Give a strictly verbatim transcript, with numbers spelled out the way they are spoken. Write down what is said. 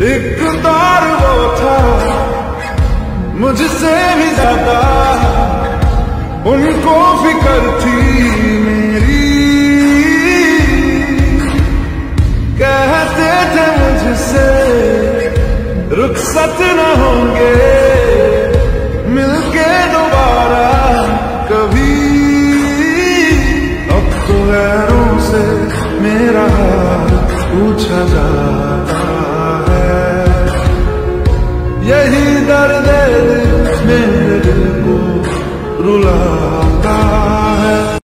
एक दौर वो था मुझसे भी ज्यादा उनको फिक्र थी मेरी, कहते थे मुझसे रुखसत न होंगे मिलके दोबारा कभी। अब तो गैरों से मेरा पूछा जाता है, यही दर्द दिल मेरे दिल को रुलाता है।